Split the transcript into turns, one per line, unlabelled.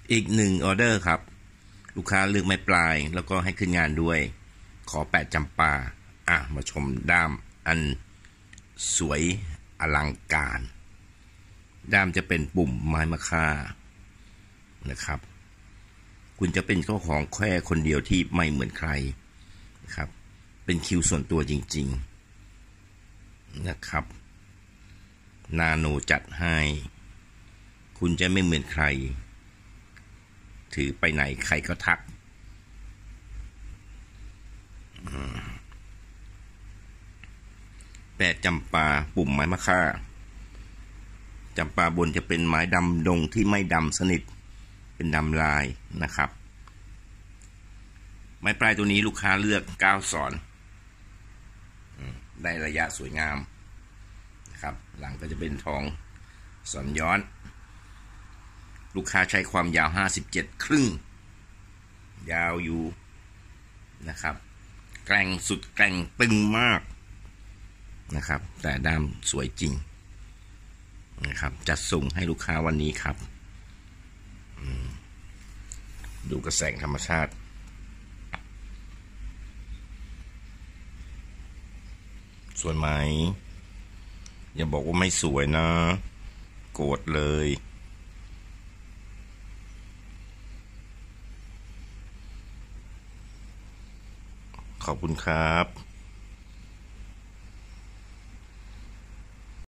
อีก1 ออเดอร์ครับลูกค้าเลือกไม้ปลายแล้วก็ให้ขึ้นงานด้วยขอ8 จำปามาชมด้ามอันสวยอลังการด้ามจะเป็นปุ่มไม้มะค่านะครับคุณจะเป็นเจ้าของแค่คนเดียวที่ไม่เหมือนใครนะครับเป็นคิวส่วนตัวจริงๆนะครับนาโนจัดให้คุณจะไม่เหมือนใครถือไปไหนใครก็ทัก8 จำปาปุ่มไม้มะค่าจำปาบนจะเป็นไม้ดำดงที่ไม่ดำสนิทเป็นดำลายนะครับไม้ปลายตัวนี้ลูกค้าเลือก9 สอนได้ระยะสวยงามนะครับหลังก็จะเป็นทองสอนย้อนลูกค้าใช้ความยาว57 ครึ่งยาวอยู่นะครับแกร่งสุดแกร่งตึงมากนะครับแต่ด้ามสวยจริงนะครับจัดส่งให้ลูกค้าวันนี้ครับดูกระแสงธรรมชาติสวยไหมอย่าบอกว่าไม่สวยนะโกรธเลยขอบคุณครับ